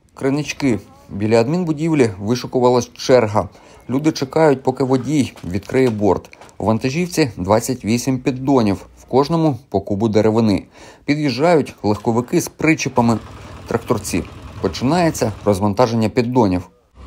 Кринички. Біля адмінбудівлі вишикувалась черга. Люди чекають, поки водій відкриє борт. У вантажівці 28 піддонів, в кожному по кубу деревини. Під'їжджають легковики з причепами, тракторці. Починається розвантаження піддонів.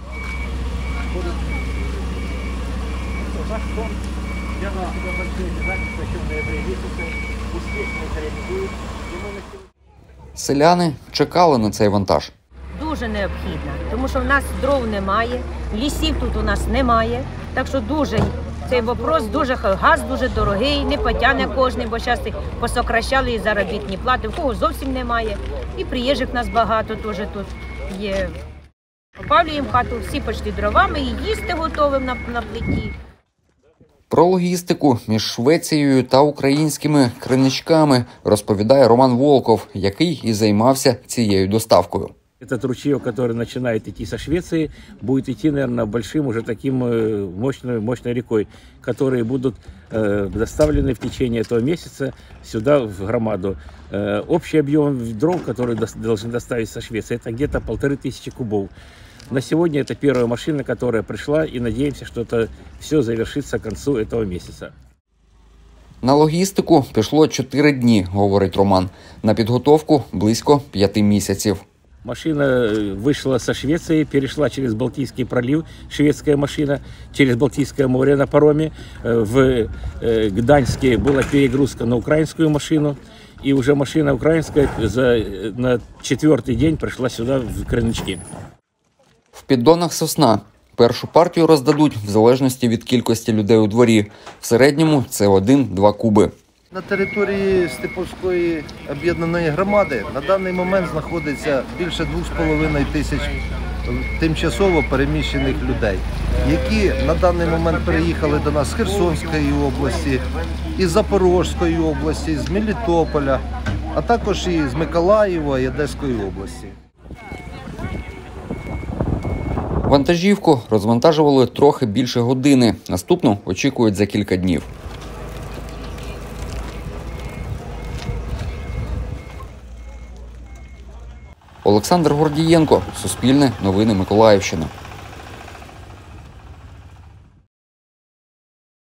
Селяни чекали на цей вантаж. Дуже необхідна, тому що в нас дров немає, лісів тут у нас немає. Так що цей вопрос газ дуже дорогий, не потягне кожен, бо зараз посокращали і заробітні плати, в кого зовсім немає. І приїжджих нас багато теж тут є. Опалюємо хату всі почти дровами і їсти готовим на плиті. Про логістику між Швецією та українськими криничками розповідає Роман Волков, який і займався цією доставкою. Этот ручеек, который начинает идти со Швеции, будет идти, наверное, большим уже таким мощной рекой, которые будут доставлены в течение этого месяца сюда, в громаду. Общий объем дров, который должны доставить со Швеции, это где-то 1500 кубов. На сегодня это первая машина, которая пришла, и надеемся, что это все завершится к концу этого месяца. На логістику пішло 4 дні, говорить Роман. На підготовку близько 5 місяців. Машина вышла со Швеции, перешла через Балтийский пролив, шведская машина, через Балтийское море на пароме. В Гданьске была перегрузка на украинскую машину. И уже машина украинская на 4-й день пришла сюда, в Кринички. В піддонах сосна. Першу партію роздадуть в залежності від кількості людей у дворі. В середньому це 1-2 куби. На території Степовської об'єднаної громади на даний момент знаходиться більше 2,5 тисяч тимчасово переміщених людей, які на даний момент переїхали до нас з Херсонської області, із Запорізької області, з Мелітополя, а також і з Миколаєва і Одеської області. Вантажівку розвантажували трохи більше години. Наступну очікують за кілька днів. Олександр Гордієнко, Суспільне новини Миколаївщина.